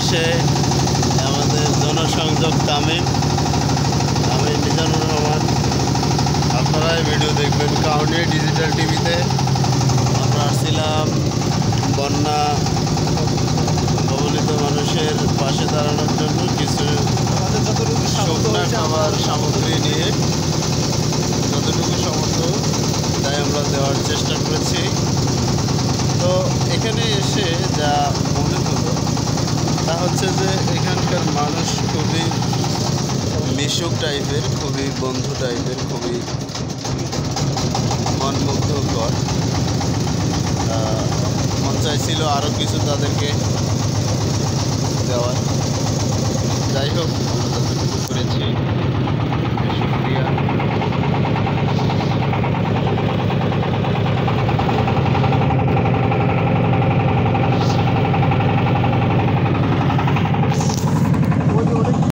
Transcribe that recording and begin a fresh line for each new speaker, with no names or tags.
পাশে আমাদের জনসংযোগ তামিম মিজানুর রহমান। আপনারাই ভিডিও দেখবেন কাউনিয়া ডিজিটাল টিভিতে। আমরা আসছিলাম বন্যা কবলিত মানুষের পাশে দাঁড়ানোর জন্য কিছু শুকনা খাবার সামগ্রী নিয়ে যতটুকু সামর্থ্য তাই আমরা দেওয়ার চেষ্টা করেছি। তো এখানে এসে যা মনে হলো তা হচ্ছে যে এখানকার মানুষ খুবই মিশুক টাইপের, খুবই বন্ধু টাইপের, খুবই মনমুগ্ধকর। মন চাইছিল আরও কিছু তাদেরকে